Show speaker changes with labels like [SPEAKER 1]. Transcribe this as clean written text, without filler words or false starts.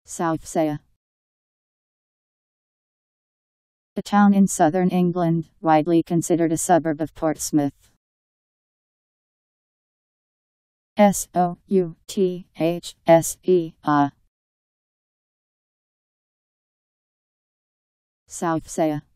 [SPEAKER 1] Southsea. A town in southern England, widely considered a suburb of Portsmouth. Southsea. Southsea.